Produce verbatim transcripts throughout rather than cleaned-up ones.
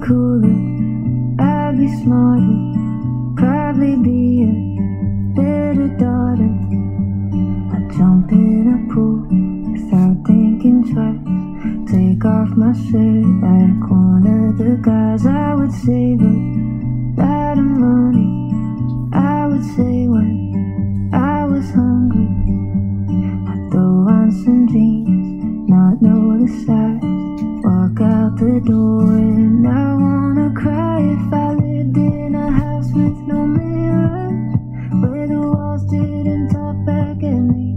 cooler, I'd be smarter, probably be a better daughter. I'd jump in a pool without thinking twice, take off my shirt like one of the guys. I would save a lot of money, I would say when I was hungry. I'd throw on some jeans, not know the size, walk out the door and I wanna cry. If I lived in a house with no mirrors, where the walls didn't talk back at me,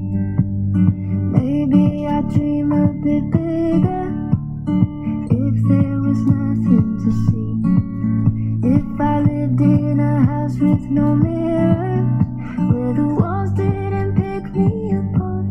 maybe I'd dream a bit bigger if there was nothing to see. If I lived in a house with no mirrors, where the walls didn't pick me apart,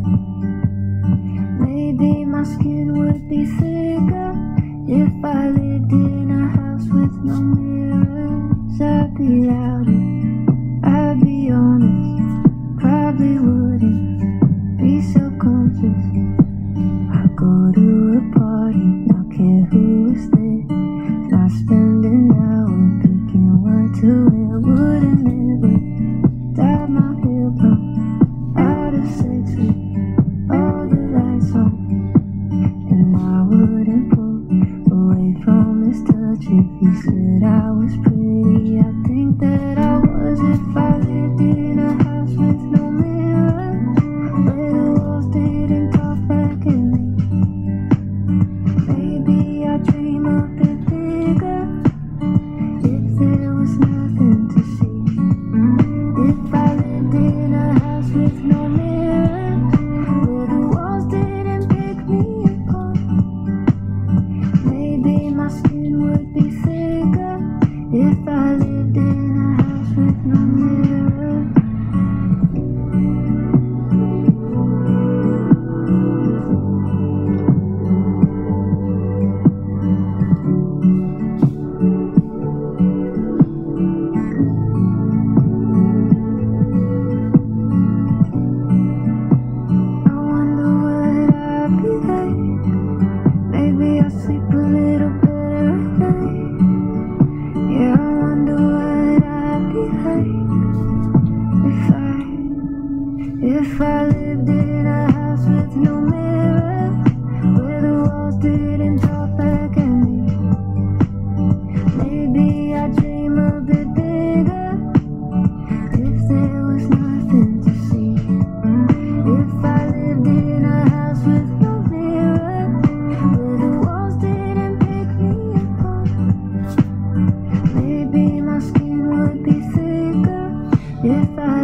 maybe my skin would be thicker. If I lived in a house with no mirrors, I'd be louder, I'd be honest, probably wouldn't be so conscious. I'd go to a party, not care who was there, not spend an hour picking what to wear. Wouldn't never dye my hair blonde, out of sex with all the lights on, and I wouldn't pull away from his touch if he said I was pretty. I think that I was. If I lived in a house with no mirrors, where the walls didn't talk back at me, maybe I'd dream a bit bigger if there was nothing to see. If I lived in a house with no mirrors, where the walls didn't pick me apart, maybe my skin would be thicker. If I lived in a house with no mirrors. I wonder would I be like, maybe I'll sleep a little better at night. Yeah, I wonder what I'd be like if I, if I lived in a house with no mirrors, where the walls didn't talk back at me, maybe I'd dream a bit bigger if there was nothing to see. If I lived in a house with no mirrors, where the walls didn't pick me apart, maybe my skin would be thicker. If I